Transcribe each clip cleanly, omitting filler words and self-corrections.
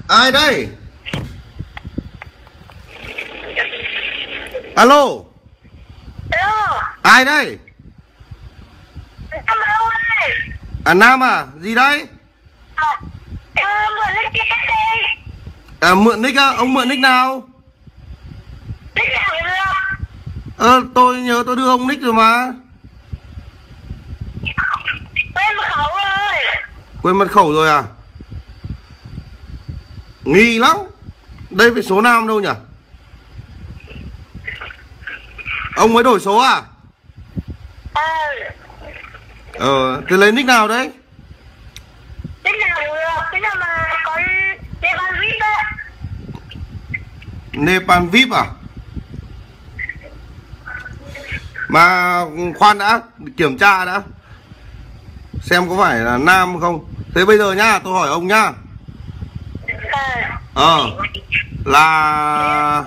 Ai đây? Alo. Alo. Ai đây? Nam ơi. À Nam à? Gì đấy? Em mượn nick kia đi. À mượn nick á? Ông mượn nick nào? Nick nào được? Tôi nhớ tôi đưa ông nick rồi mà. Quên mật khẩu rồi. Quên mật khẩu rồi à? Nghi lắm. Đây phải số Nam đâu nhỉ? Ông mới đổi số à? Thế lấy nick nào đấy? Nick nào được? Cái nào mà có Nepal VIP á. Nepal VIP à? Mà khoan đã, kiểm tra đã xem có phải là Nam không. Thế bây giờ nhá, tôi hỏi ông nhá. Là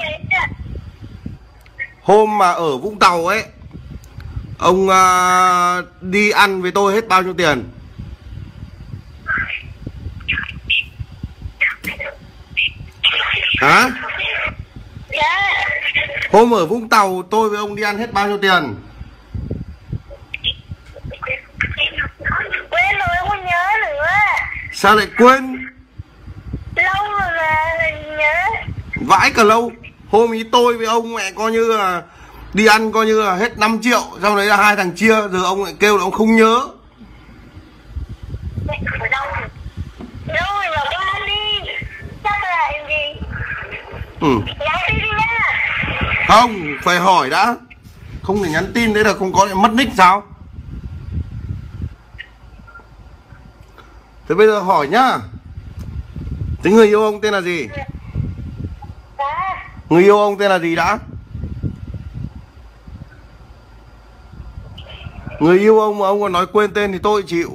hôm mà ở Vũng Tàu ấy, ông đi ăn với tôi hết bao nhiêu tiền? Hả? Hôm ở Vũng Tàu tôi với ông đi ăn hết bao nhiêu tiền? Quên rồi, không nhớ nữa. Sao lại quên? Lâu rồi mà nhớ. Vãi cả lâu. Hôm ý tôi với ông mẹ coi như là đi ăn coi như là hết 5 triệu. Sau đấy là 2 thằng chia. Giờ ông lại kêu là ông không nhớ. Đâu rồi mà con ăn đi. Chắc là em gì? Nhắn tin đi nhá. Không, phải hỏi đã. Không thể nhắn tin đấy là không có lại mất nick sao? Thế bây giờ hỏi nhá. Thế người yêu ông tên là gì? Người yêu ông tên là gì đã? Người yêu ông mà ông còn nói quên tên thì tôi chịu.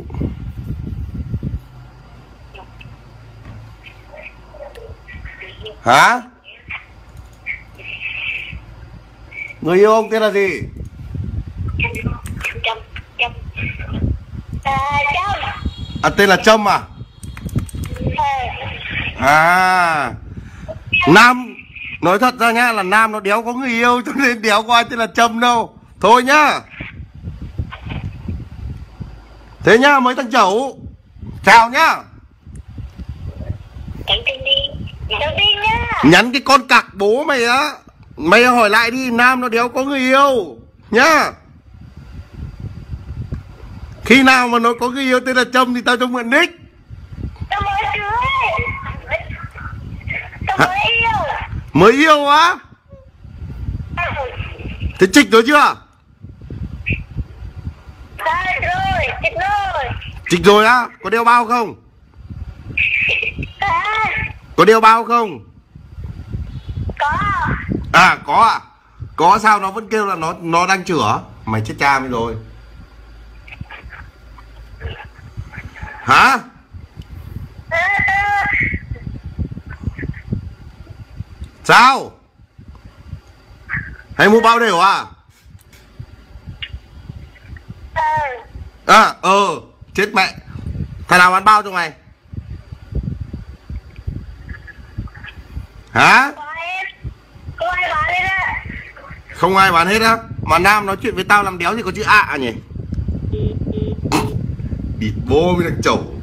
Hả? Người yêu ông tên là gì? À tên là Trâm à? À Nam, nói thật ra nhá là Nam nó đéo có người yêu cho nên đéo có ai tên là Trâm đâu. Thôi nhá. Thế nhá mấy thằng chẩu. Chào nhá. Nhắn cái con cặc bố mày á. Mày hỏi lại đi, Nam nó đéo có người yêu nhá. Khi nào mà nó có người yêu tên là Trâm thì tao cho mượn nick. Tao mới cưới. Tao mới yêu. Mới yêu á? Thế trịch rồi chưa? Trịch rồi á? Có đeo bao không? Có đeo bao không? Có. À có à? Có sao nó vẫn kêu là nó đang chữa? Mày chết cha mày rồi. Hả? Sao? Hay mua bao đều à? Chết mẹ. Thằng nào bán bao cho mày? Hả? Không ai bán hết á. Không ai bán hết á? Mà Nam nói chuyện với tao làm đéo gì có chữ ạ nhỉ? Bịt bô với thằng chẩu.